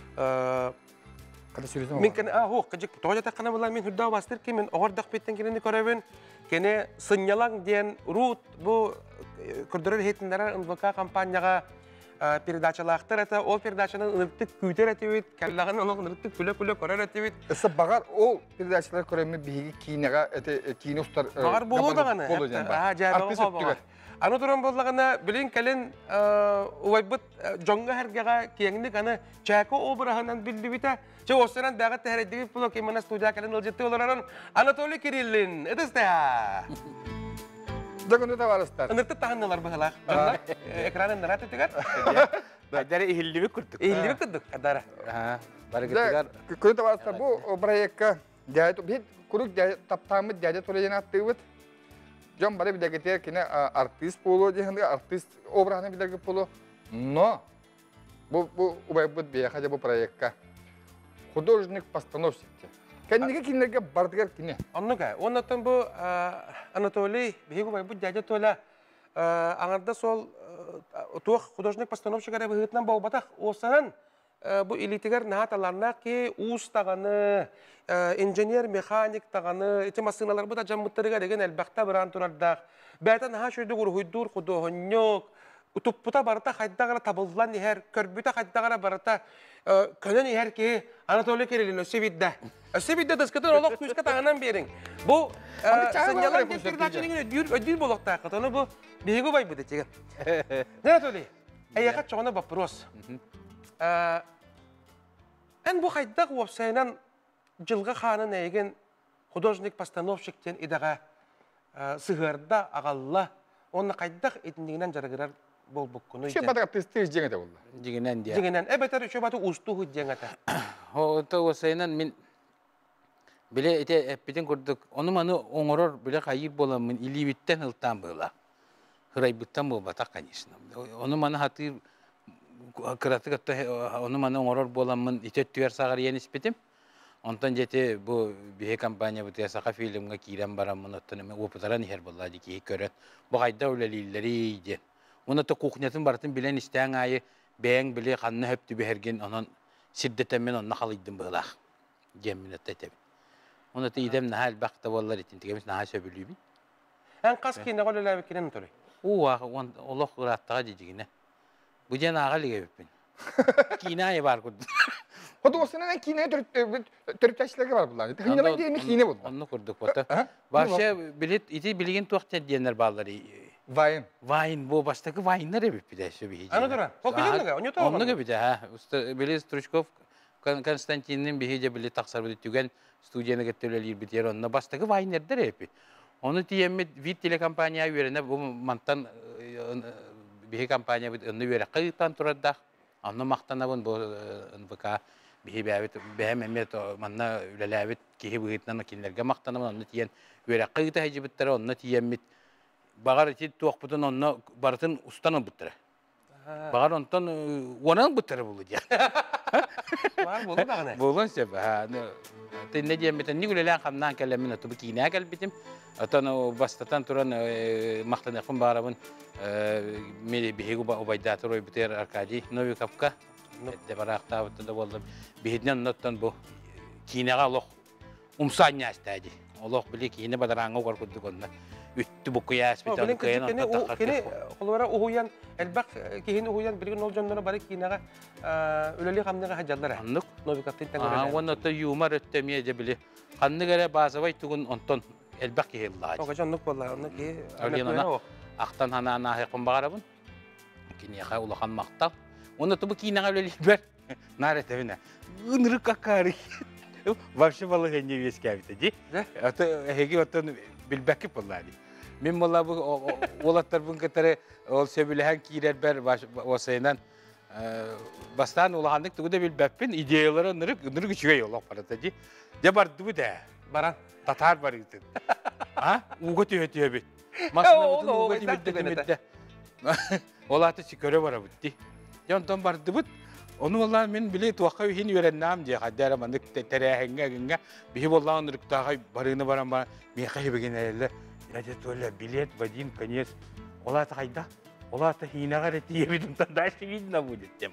Kada söylesem Min kene, ah ho, kacık toğaca taqana bulan min hüdda olastır ki min oğardak bitten keleni körevin, kene sınyalan diyen Ruut bu kürdürür hetinlere ınvaka kampanyaga передачалақтар әті, ол передачаның ынырттық күйтер әтеует, кәллағын оның ынырттық күлі-күлі көрер әтеует. Әсі бағар ол передачалар көремі бейгі кейінеға, кейіні ұстар... Бағар болу дағаны. Артис өттігі. Аны тұран болағына білін кәлін ұвайбыт жоңға әргеға кейіңдік аны чәкі обырағынан білді біті. Че осынан бәғат тәрәдегі бұл кеймана студия кәлін ұлжетті оларарын Анатолий Кириллин. Эдісті Дәгінді таварыстар. Үнірті тағынылар бұғылақ. Экранын нұрат өтігер. Бәдәрі ихілдібі күрдік. Ихілдібі күрдік, қадары. Күні таварыстар бұл проектқа күрік таптамы дәді төлеген атты өт. Жон бары білдәгетер кені артист болу дейінді, артист обрағаны білдәгі болу. Но бұл ұбай бұд бейеқа бұл проектқа художник постановщикте. Кәнеге кинлерге бардығар кине? Оннуға, оннатын бұл Анатолий, бейгі бай бұл дәді тола аңарда сол туық художник постановщикары бұғытынан бау батақ. Осынан бұл элитігер нағаталарына ке уыз тағаны, инженер, механик тағаны, еті масыналар бұда жамбыттарыға деген әлбәқта біран тұрардақ. Бәйтін ға шөйді ғұрғыйдур құдығыннық, ұтыппыта барыта қайдағыра табылдылан ехер, көрбіта қайдағыра барыта көнен ехер ке Анатолий Кириллин өсі бидді. Өсі бидді дұскытын олық күзгі тағынан берің. Бұл сынялан деп передачының өдір болуқта қытыны бұл бейгі бай бұды тегі. Анатолий, әйеқат жоғына вопрос. Эн бу хайдак вовсайнан жылга ханын эйген художник-постановщиктен идаға сығырда ағалла, оны қайдақ етіндігінен жарығырар бол бұққыны. Ще батақ тесті жеңеді болды. Жеңінен де. Жеңінен. Әбәтер үші баты ұстығы жеңеді. Оты осайынан мен біле әте әппеден көрдік. Оны маны оңырыр біле қайыр боламын, илибіттен ұлттан бұла. Хырайбыттан бұл батақ, конечно. Оны маны хатыр кыратык атта оны маны оңорор боламын итет түер сагар ен испетим. Онтан жете бу бие компания бу тесака фильмга кирен барамын оттан мен опутаран хер болла ди көрөт. Бу кайда өлелилери ди. Уны та кухнятын бартын билен истәң айы бәң биле ханны хөптү берген анан сиддетен мен онна халыйдым булак. Гемминет тетеп. Уны та идем нахал бакта боллар итин тегемис наха сөбүлүбү. Ан кас кине голелабы кинен туры. Уа он олох раттага дигине. Bu jen ağa lige bepin. Kinaya var kurdu. Hodu osuna kinaya törüptaşları var bunlar. Hınyalan diye kine bu. Onu kurduk bota. Başa bilet iti bilgin tuğta diyenler bağları. Vayn. Vayn bu baştaki vayınlar hep bir de şu bir. Ana dura. Kokuyun da onu tamam. Onu gibi de ha. Usta Beliz Trushkov Konstantin'in bir hece bilet taksar bilet tügen stüdyana getirilir bitiyor onunla baştaki vayınlardır hep. Onu diyemmet vid telekampanya üzerine bu mantan bir kampanya bir önüne göre kayıttan turada, anne maktanabın bu nvka bir bebet behem emet manna ülelebet ki bu gitnen kinlerge maktanabın anne tiyen göre kayıta hecibetleri anne tiyemmet bagar iti tuğ butun anne bartın ustanı butre. Bagar ondan onan butre bulu diye. Var bulu da ne? Bulun sebe ha. Ne diyemmetten ni gülelen kamdan kellemin atubu kine gelbitim. Atan o bastatan turan maktanakın barabın meri bihigu ba obaydatır oy biter arkadi novi kapka. De barakta da vallahi bihidnen nottan bu kinega loh umsanya istedi. Allah bile kine badaranga korkuduk onda. Üttü bu kıyas bir tane kayan atta. Kene kollara uhuyan elbak kihin uhuyan bilgin ol jonlara bari kinega öleli kamnega hajallara. Anlık. Novi kaptin tangur. Ah, onu da yumar öttemiye de bile. Kanıgara bazı vay tugun onton elbak yıllar. O kaçan nuk vallahi onu ki. Öyle Aktan hana ana yakın bağırabın. Kini yaka ulakan maktal. Onu tubu kina öyle liber. Naret evine. Unruk kakari. Vapşı balık hence üyeski abite di. Ata hegi otan bilbekip vallahi. Min vallahi bu olatlar bun katare ol sebülehen kirer ber vasayından bastan ulakandık tugu da bilbekpin ideyalara nırık nırık içiyor yolak parata di. De bar dubu da. Baran tatar var gittin. Ha? Ugu tühe tühe bit. Masna bütün ugu tühe tühe Olata çıkıyor var abutti. Yandan bardı but. Onu vallahi men bile tuakay hin öğrenmem diye haddara mandık terehenge genge. Bir vallahi onuruk daha barını baran bana bir kayı beginlerle. Ya da öyle bilet vadin kanyes. Olata kayda. Olata hina garet diye bir tuntan daha şey vidna bu dedim.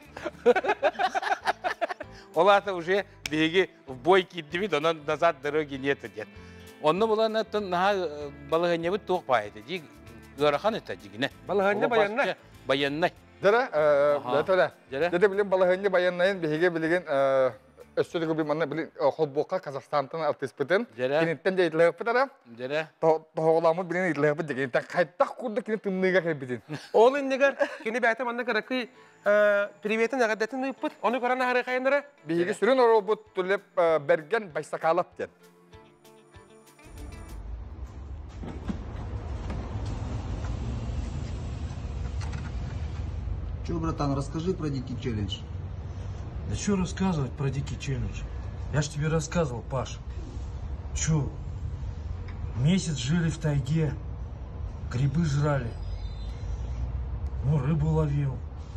Olata уже bigi boy gitti bir ondan nazar dırı giniyet diye. Onu bulan atın daha balığını bu tuak paydı. Dik Zarahan etacıgine. Balığını bayanlar. Bayanlar. Dara, dara. Dede bilen balığını bayanlayın bihige bilgen ösürgü bir manna bilen Holboka Kazakhstan'dan artistpeten. Kinitten de itlağıp dara. Dara. Toğlamı bilen itlağıp dege. Ta kaytak kurda kine tımnıga kaybitin. Oğlun negar kine beyte manna karakı privetin agadetin yapıp onu karana harekayın dara. Bihige sürün o robot tulep bergen baysakalap diyen. Че, братан, расскажи про дикий челлендж. Да что рассказывать про дикий челлендж? Я ж тебе рассказывал, Паш. Че? Месяц жили в тайге, грибы жрали, ну, рыбу ловил.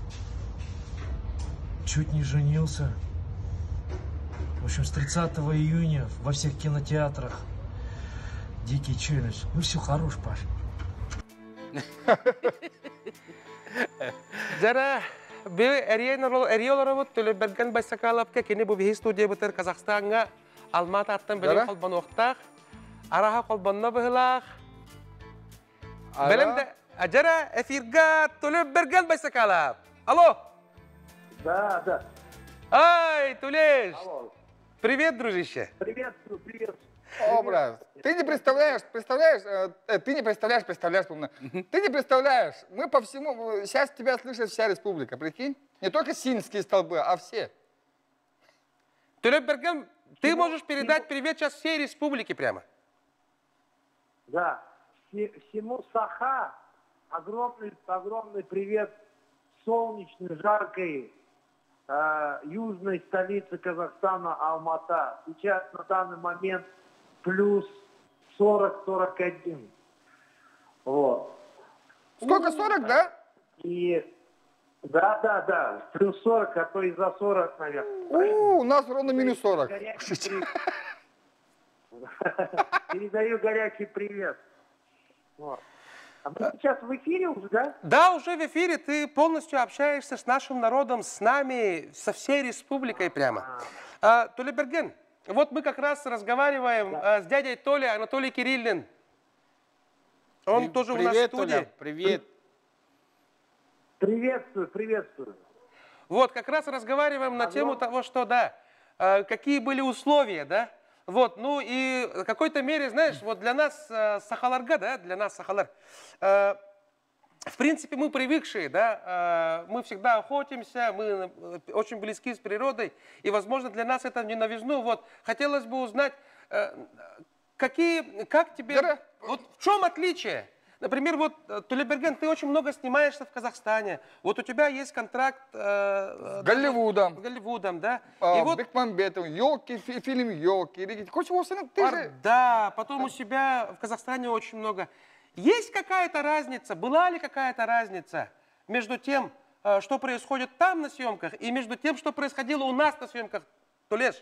Чуть не женился. В общем, с тридцатого июня во всех кинотеатрах дикий челлендж. Ну все, хорош, Паш. Zara, bir eriyorlar bu tülü bergen başsakalap ki kini bu bir stüdyo biter Kazakhstan'a Almatı attan böyle kolban oktaq, araha kolbanna bıhlaq. Benim de Zara efirga tülü bergen başsakalap. Alo. Да, да. Ай, Тулеш. Привет, дружище. Привет, привет. О, брат, ты не представляешь, представляешь, ты не представляешь, представляешь, ты не представляешь, мы по всему, сейчас тебя слышит вся республика, прикинь, не только Синские столбы, а все. Төлепберген, ты можешь передать привет сейчас всей республике прямо. Да, всему Саха огромный, огромный привет солнечной, жаркой э, южной столицы Казахстана Алмата. Сейчас на данный момент плюс сорок сорок один. Вот. Сколько, сорок, да? И да, да, да, плюс сорок, а то и за сорок, наверное. У, у нас ровно минус сорок. Передаю горячий привет. Вот. А мы сейчас в эфире уже, да? Да, уже в эфире. Ты полностью общаешься с нашим народом, с нами, со всей республикой прямо. А, Төлепберген, вот мы как раз разговариваем Да. а, с дядей Толей, Анатолий Кириллин. Он При- тоже у нас в привет, студии. Толя, привет. Приветствую, приветствую. Вот, как раз разговариваем на тему того, что, да, э, какие были условия, да, вот, ну и в какой-то мере, знаешь, вот для нас э, Сахаларга, да, для нас Сахалар, э, в принципе, мы привыкшие, да, э, мы всегда охотимся, мы э, очень близки с природой, и, возможно, для нас это не новизну, вот, хотелось бы узнать, э, какие, как тебе, вот в чем отличие? Например, вот, Төлепберген, ты очень много снимаешься в Казахстане. Вот у тебя есть контракт э, С Голливудом. С Голливудом, да? А, И вот, Бекмамбетов, елки, фильм елки. Короче, вот, ты пар- же... да, потом у себя в Казахстане очень много. Есть какая-то разница, была ли какая-то разница между тем, э, что происходит там на съемках, и между тем, что происходило у нас на съемках, Толеш?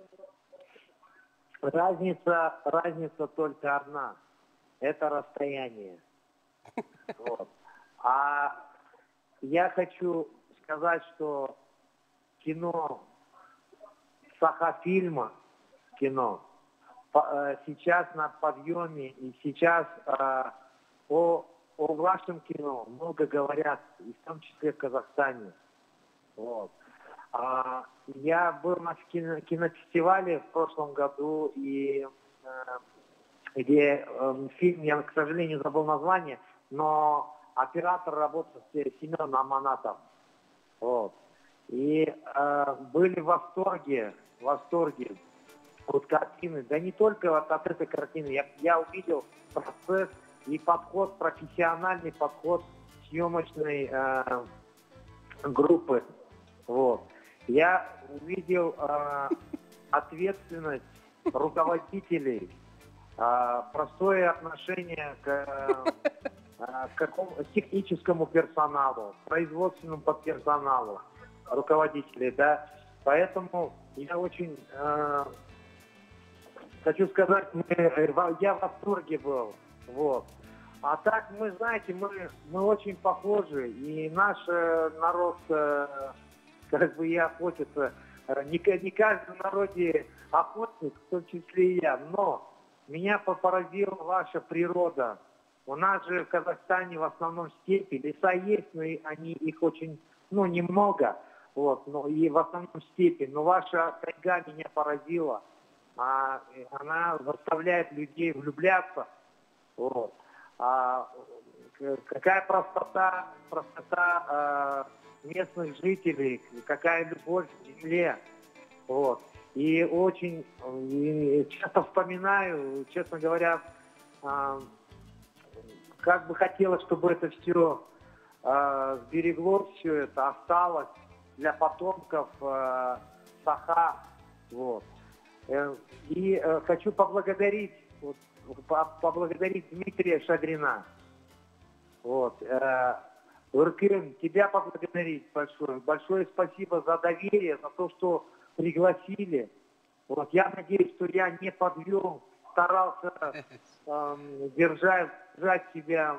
Разница, разница только одна. Это расстояние. Вот. А я хочу сказать, что кино, Саха-фильма, кино, по- э, сейчас на подъеме, и сейчас э, о, о вашем кино много говорят, и в том числе в Казахстане. Вот. А, я был на кино- кинофестивале в прошлом году, и э, где э, фильм, я, к сожалению, забыл название, но оператор работал с Семен Аманатов. Вот. И э, были в восторге, в восторге от картины. Да не только вот от этой картины. Я, я увидел процесс и подход, профессиональный подход съемочной э, группы. Вот. Я увидел э, ответственность руководителей, а, простое отношение к, а, к, какому, к техническому персоналу, производственному персоналу, руководителей, да. Поэтому я очень э, хочу сказать, мы, я в восторге был, вот. А так, мы, знаете, мы, мы очень похожи, и наш э, народ, э, как бы и охотится, э, не, не каждый в народе охотник, в том числе и я, но меня поразила ваша природа. У нас же в Казахстане в основном степи, леса есть, но и они, их очень, ну, немного, вот, но и в основном степи. Но ваша тайга меня поразила. А, она заставляет людей влюбляться. Вот. А, какая простота, простота а, местных жителей, какая любовь к земле. Вот. И очень и часто вспоминаю, честно говоря, а, как бы хотелось, чтобы это все а, сбереглось, все это осталось для потомков а, Саха. Вот. И а, хочу поблагодарить, вот, поблагодарить Дмитрия Шадрина. Вот. А, Уркин, тебя поблагодарить большое. Большое спасибо за доверие, за то, что пригласили. Вот, я надеюсь, что я не подвел, старался э, держать, держать себя,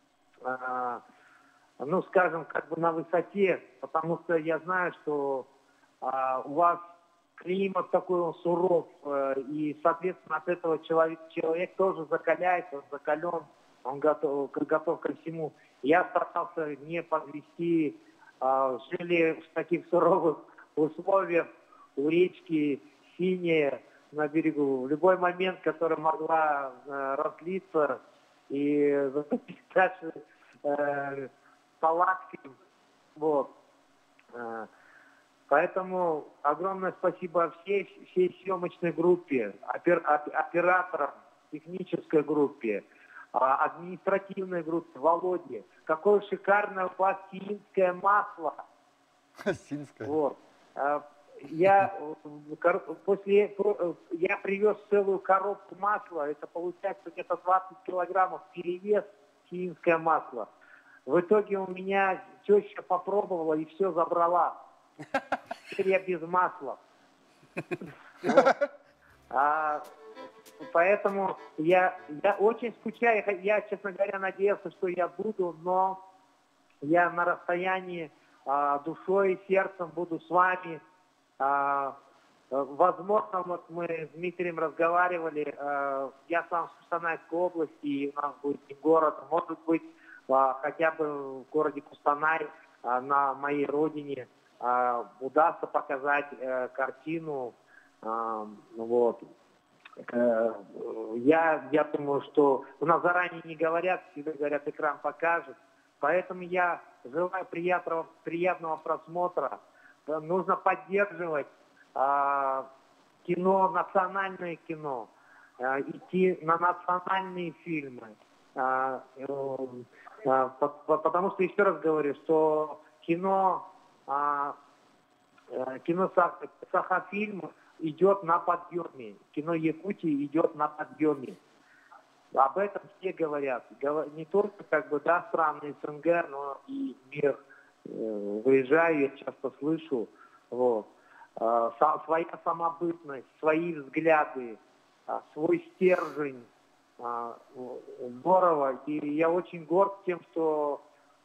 э, ну, скажем, как бы на высоте, потому что я знаю, что э, у вас климат такой, он суров, э, и, соответственно, от этого человек, человек тоже закаляется, он закален, он готов, готов ко всему. Я старался не подвести, э, жили в таких суровых условиях, у речки синяя на берегу. В любой момент, которая могла э, разлиться и затопить наши э, палатки. Вот. Э, Поэтому огромное спасибо всей, всей съемочной группе, опер, операторам, технической группе, административной группе, Володе. Какое шикарное у вас сиинское масло. Сиинское. Вот. Я, после, я привез целую коробку масла, это получается где-то двадцать килограммов перевес сиинское масло. В итоге у меня теща попробовала и все забрала. Теперь я без масла. Вот. А, поэтому я, я очень скучаю. Я, честно говоря, надеялся, что я буду, но я на расстоянии а, душой и сердцем буду с вами. А, возможно, вот мы с Дмитрием разговаривали. А, я сам с Кустанайской области, и у нас будет не город, может быть, а, хотя бы в городе Кустанай, а, на моей родине, а, удастся показать а, картину. А, вот. А, я, я думаю, что у нас заранее не говорят, всегда говорят, экран покажет. Поэтому я желаю приятного, приятного просмотра. Нужно поддерживать а, кино, национальное кино, а, идти на национальные фильмы. А, а, потому что, еще раз говорю, что кино, а, кино Сахафильм идет на подъеме, кино Якутии идет на подъеме. Об этом все говорят. Не только как бы, да, страны СНГ, но и мир. Выезжаю, я часто слышу, вот, своя самобытность, свои взгляды, свой стержень, здорово. И я очень горд тем, что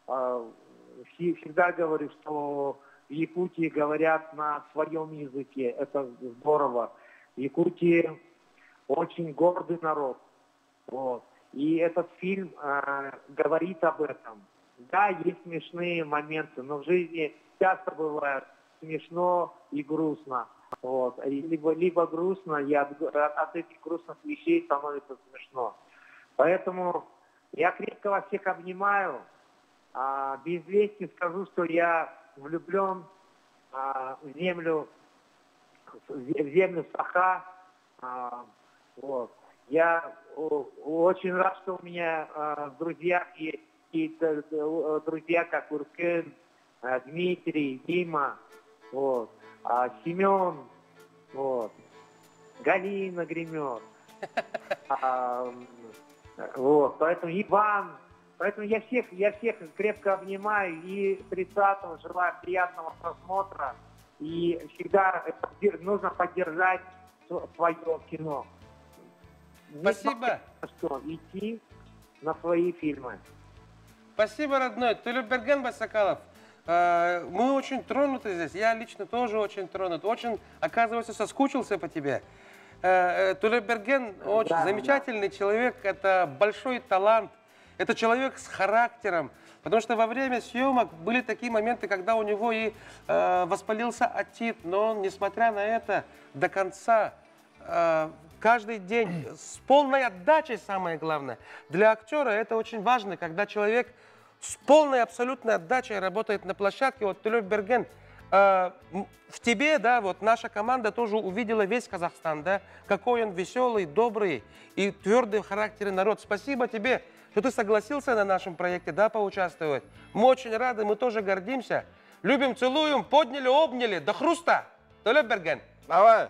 всегда говорю, что в Якутии говорят на своем языке. Это здорово. В Якутии очень гордый народ. Вот. И этот фильм говорит об этом. Да, есть смешные моменты, но в жизни часто бывает смешно и грустно. Вот. Либо, либо грустно, и от, от этих грустных вещей становится смешно. Поэтому я крепко вас всех обнимаю. А, без вести скажу, что я влюблен а, в землю, в землю Саха. А, вот. Я о, очень рад, что у меня а, друзья есть. Какие-то друзья, как Уркен, Дмитрий, Дима, вот, а Семен, вот, Галина гремет, а, вот, поэтому Иван, поэтому я всех, я всех крепко обнимаю и тридцатого желаю приятного просмотра, и всегда нужно поддержать свое кино. Спасибо. Что идти на свои фильмы. Спасибо, родной. Төлепберген Байсакалов. Мы очень тронуты здесь. Я лично тоже очень тронут. Очень, оказывается, соскучился по тебе. Төлепберген очень да, замечательный да. человек. Это большой талант. Это человек с характером. Потому что во время съемок были такие моменты, когда у него и э, воспалился отит. Но он, несмотря на это, до конца... Э, Каждый день с полной отдачей, самое главное. Для актера это очень важно, когда человек с полной абсолютной отдачей работает на площадке. Вот Төлепберген, э, в тебе, да, вот наша команда тоже увидела весь Казахстан, да, какой он веселый, добрый и твердый в характере народ. Спасибо тебе, что ты согласился на нашем проекте, да, поучаствовать. Мы очень рады, мы тоже гордимся. Любим, целуем, подняли, обняли, до хруста. Төлепберген. Давай.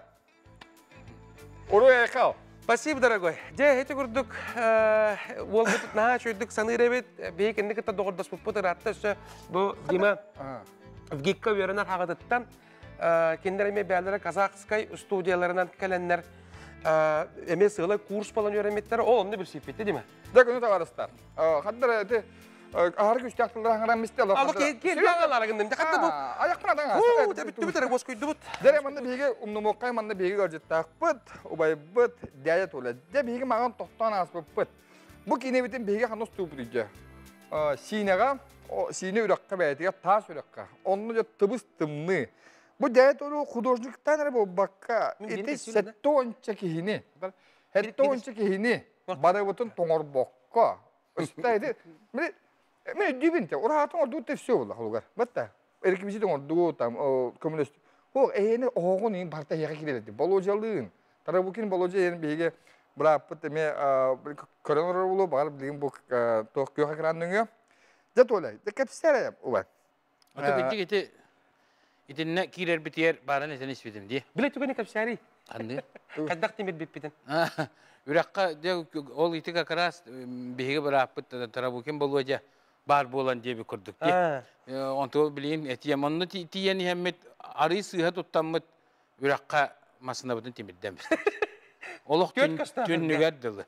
Уруэкал. Спасибо, дорогой. Дя, эти гурдук, вот этот на чуйдук саныребет, бейк инник это догод бас пупуты ратта, все, бу Дима в гикка веренер хагадыттан, кендереме бәлері казахскай студияларынан кәленнер, эме сылы курс балан вереметтері, ол онды бір сепетті, Дима? Да, күні тағарыстар. Қаддар әді, Ağır güç taktırlarına mistel oldu. Alo, gel, gel, gel, gel, gel, bu. Ayaktan adam. Oo, da bitti bitti, boş koydu bu. Deremanda bege umnu mokkay manda bege görjet takpıt, ubay bıt, diyet ola. De bege mağan tohtan asıp bıt. Bu kine bitin bege hanos tuğburuca. Sinega, o sine ürekka beytiga taş ürekka. Onu da tıbıs tımlı. Bu diyet olu художниктан bu bakka. Eti settonca kihini. Settonca kihini. Barabutun toңор bokka. Üstaydı. Мен дивинте, ура, там орду те все, лахлугар. Бата, эрки бisi тоңор ду там коммунист О, эйне оғын ең барта яға келеледі. Боложалығын. Тарабукин боложа ең бейге бұраппыт әме көрінір олу бағар білген бұл тоқ күйеға кіранның ө. Жат олай. Дәкәпсәрі олай. Ото күтті кеті итінне кирер бітер барын етен іспедім де. Біле түгені кәпсәрі. Қанды? Қайдақ темір бетпеден. Үраққа ол иті қақырас бейге бұраппыт Тарабукин боложа бар болан деп көрдік де. Онты білейін әтием. Онны тиені әммет ары сыға тұттаммыт үраққа масына бұтын темірден біз. Олық түннігер дылы.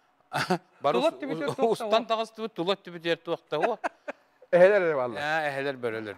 Ұстан тағысты бұт тұлат түбі дер туақта о. Әхелер де валла. Әхелер бөрелер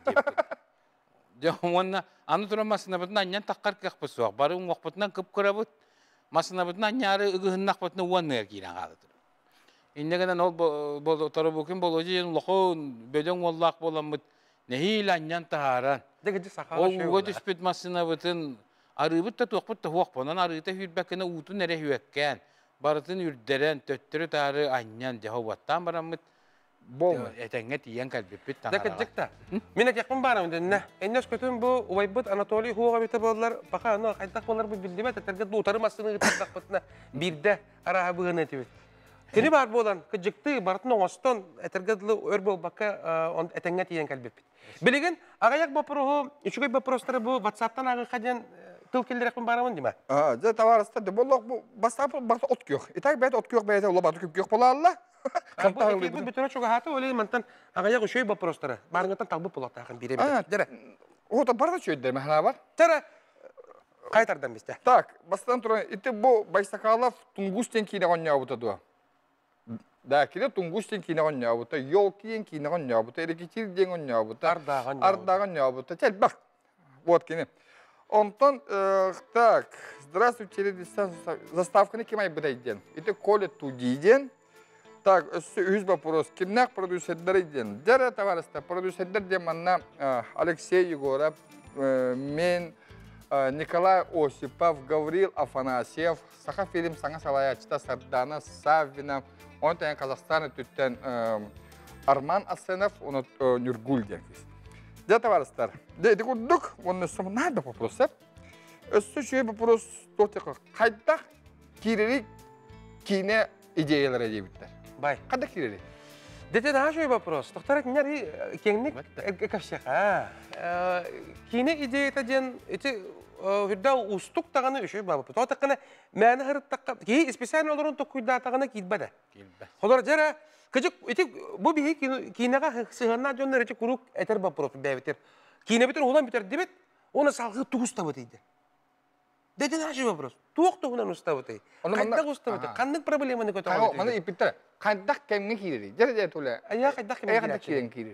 деп. Онна аны тұран масына бұтын аннан таққар қақпыз оқ. Бары ұң оқпытынан күп күра бұт. Масына бұтын аннары үгіғын нақпытына уаннығар кейлен қалыдыр. Иннегенен ол Тарабукин болу жейін лұқын бөден оллақ боламыд. Нехил аннан тағаран. Ол уға түспет масына бұтын арыбыт та тоқпыт та хуақ болан арыта хүрбәкіне ұтын әрі хүәккен. Барытын үрдерен төттірі тары аннан жағу баттан барамыд. Болмы. Әтәңе тиен кәлбеппет таңараға. Дәкет жықта. Мен әкекпін барам дәніне. Әннес көтін бұл ұвайбыт Анатолий хуға беті болалар. Бақа аны қайдақ болар бұл білдеме. Тәтәргет ұтары масыны ғытардақ бұтына бірді араға бұғын әтебет. Кені бар болан, жықты барытын оңыстан әтәргетлі өр бол баққа әтәңе тиен кәлбеппет. Білеген, ағаяқ бапырығы, үшігай бапырыстары бұл ватсаптан ағы қаден тыл келдерекпін барамын деме? Жа таварыстарды болақ бұл бастапы бақта от күйіқ. Итак бәйті от күйіқ бәйті ола баты күп күйіқ бола алла. Бұл екебі бүтірі чоға хаты олей мантан ағаяқ үшігай бапырыстары. Барыңаттан тағбы болақта ақын бере беді. Ота барда чөйдер мәхана бар? Тәрі қайтардан бесте. Так, бастан тұран, итті бұл Байсақалов Тунгустен кейіне ғанне абытады. Да, кире Тунгустен кейіне ғанне абыты, Йол кейін кейіне ғанне абыты, Эрекетир ден ғанне абыты, Ардаған абыты. Тәл, бақ, вот кені. Онтан, так, здравствуйте, заставканы кем айбыдайден. Это Коля Тудиден. Так, үз вопрос. Кимнақ продюсердер иден? Дәрі товарыста, продюсердер дем анна Алексей Егоров, мен Николай Осипов, Гаврил Афанасьев, Саха фильм Саңа Салаячта, Сардана Савина, он тән Қазақстаны түттен Арман Асенов, он Нюргуль ден. Дәрі товарыстар. Дәді күрдік, оның үстім найда вопросып. Үсті шүйе вопрос тотеқы. Қайдақ кирерік кейіне идеялар әдебіттер? Бай. Қайдақ кирерік? Дәді наға шүйе вопрос. Тоқтарек нәр кеңнік кәпсеқа. Кейіне идеята ден, хүрді ұстық тағаны үші бабы. Тоқтаққаны мәні ғырыттаққа, кей специально оларын тоққүйді атағаны кейдбәді. Олар жәрі, бұл бейі кейінеға сығанна жонлар әте күрік әтер бапырот бәйбетер. Кейіне бітір олан бітер дебет, оны салғы тұғы ұстабы дейді. Дәден ашы вопрос. Туық тұғынан ұстабы дейді. Қайдақ ұстабы дейді. Қандық проблеманы көті олады дейді. Маны епіттірі. Қайдақ кәмге кейдері? Жәрі жәрі төлі. Ая қайдақ кәмге кейдері?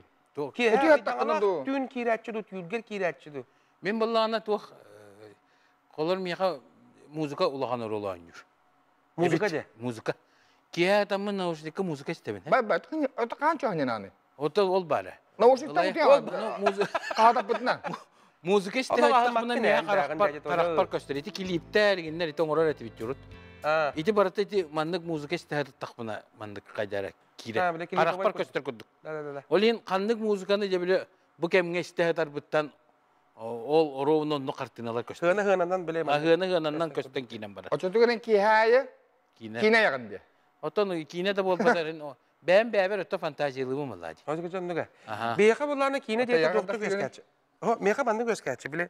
Түйін кейдерәтшіду, түйілгер кейдерәтшіду. Мен бұллағына туық қолыр меға музыка ұлағаны ролы айныр. Музыка де? Музыка. Кия тамын наушникка музыка істебін. Бай, бай, это қанша ғанен аны? Ота ол бары. Наушниктан өте қағадап бұтынан? Музыка істебін тақпына меға қарақпар көстер. Еті келіптер, генлер, еті оңырар әті бит жүріт. Еті барыта еті мандық музыка істебін тақпына мандық қайдары кире. Қарақпар көстер күрдік. Ол ең қандық музыканы жебілі бұл кәмге істебін бұттан ол оровынан қартыналар көстер. Хына хынанан білем. Хына хынанан көстен кейнен бары. Очотуғынан кейхайы кейне яғын бе? Отон кейне де бол бадарын бән бәбер өтті фантазиялығы мұлади. Өзі көзімдігі. Бейқа бұланы кейне дейті тоқты көскәтші. Меқа банды көскәтші біле.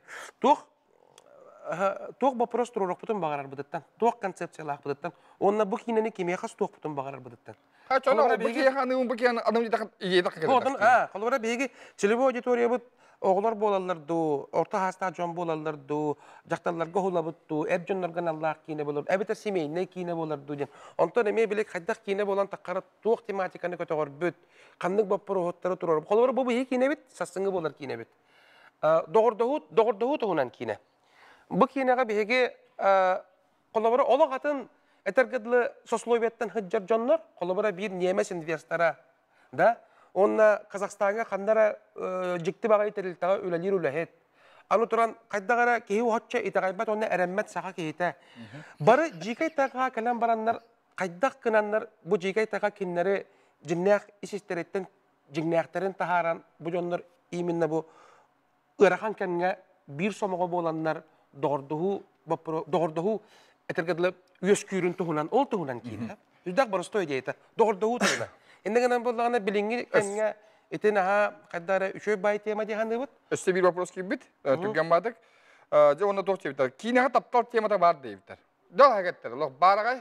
Тоқ бапырос тұрурақ бұтын бағарар бұдыттан. Тоқ концепциялақ бұдыттан. Онына бұл кейнені кемеқас тоқ бұтын бағарар бұдыттан. Қачаны бұл кейханы, бұл кейханы адам Қолыбыра бейге целевой аудитория бұд оғылар болаларды, орта хаста жон болаларды, жақталарға хулабыдды, әб жонларған Аллах кейіне боларды, әбітер семейіне кейіне боларды ден. Онтан әме білек қайдақ кейіне болан таққары тоқ тематиканы көтеғыр бүт, қандық баппыры хоттары тұрар. Қолыбыра бұл бейге кейіне бет, сасыңы болар кейіне бет. Доғырдығы тұғынан кейіне. Бұл кейінеға бейге қолыбыра олы қатын әтергідлі сословияттан хыджар жонлар, қолыбыра бір немес инвестора, да? Онна Қазақстанға қандара жекті бағай тәрілтіға өләлер өләхет. Аны тұран қайдағара кейі ұхатша итағайбат онна әрәммәт саға кейті. Бары жекай тағыға кәлем баранлар, қайдақ кынанлар бұл жекай тағыға кенлері жиннәқ исестереттен жиннәқтерін тағаран бұл жонлар именно бұл ұрақан кәнге bir somogo bolanlar doğurduğu doğurduğu etergadlı üyes küyrün tuhunan ol tuhunan kine. Yüzdak barısto edeyta doğurduğu tuhuna. Endegenen bollağına bilingi kenge etin ha kaddara üçöy bay tema dihandı bit. Öste bir вопрос gibi bit. Tüggen badık. Je onda toh çevitar. Kine taptal temada var deyipler. Dol haketler. Lo baragay.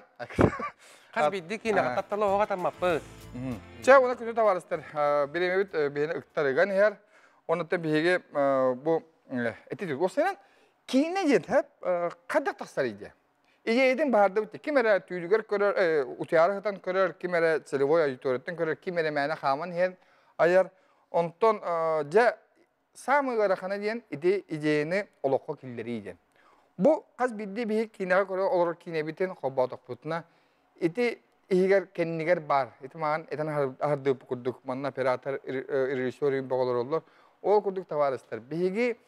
Kas biddi kine taptal oğa tamapı. Ce ona künü tavarıstır. Bireme bit beni ıktarıgan her. Onu da bihege bu etidir. O senin kine jet hep kadak taksarıydı. İyi edin baharda bitti. Kimere tüylüger körür, utuyarı hatan körür, kimere çelivoy ayıtoretten körür, kimere mene xaman her ayar. Ondan ce samı garakana diyen ide iceyini olokko killeriydi. Bu kaz biddi bihik kineye körür olur kine bitin xobatak putuna. İti ihiger kenniger bar. İti mağan etan hardı kurduk. Manna peratar irrisörüyüm bağlar olur. O kurduk tavarıstır. Bihigi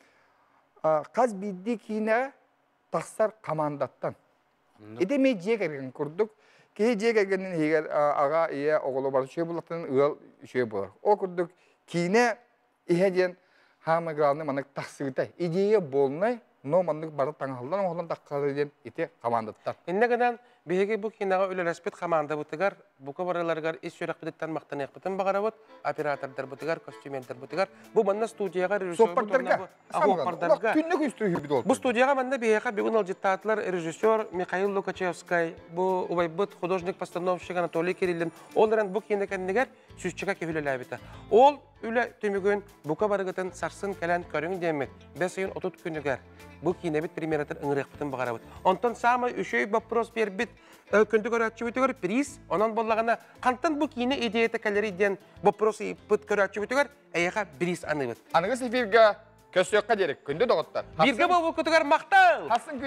kaz biddi kine taksar kamandattan. İde me jiye gergen kurduk. Ki jiye gergenin higer aga iya oğlu var şey bulatın ıal şey bular. O kurduk kine ihediyen hama gralını manak taksıgıtay. İdeye bolnay no manlık barı tangaldan oğlan takkalı diyen ite kamandattan. İnne kadar bihege bu kinaga öyle respet kamanda butigar bu kabarlargar iş yörak bidetten maktan yakbıtın bağıravut operatörler butigar kostümerler butigar bu manna studiyaga rejissör Sohbetlerge. Sohbetlerge. Günlük üstü hübid oldu. Bu studiyaga manna bihege bir unal jittatlar rejissör Mikhail Lukachevsky bu ubaybıt художник постановщик Anatoly Kirillin onların bu kine kendiger süsçüka kefile bita. Ol üle tümügün bu kabarıgıtın sarsın kelen körün demek. Beseyin otut günüger. Bu kine bit premieratır ıngırık bitin bağıravut. Ondan sama üçöy bapros bir bit köndü göratçı bitiyor priz. Onun bollağına kantan bu kine ideyete kaleri diyen baprosu bit göratçı bitiyor. Eyağa priz anı bit. Anıgı sefirge kösökka derek köndü doğuttar. Birge bu bu kutugar maktal.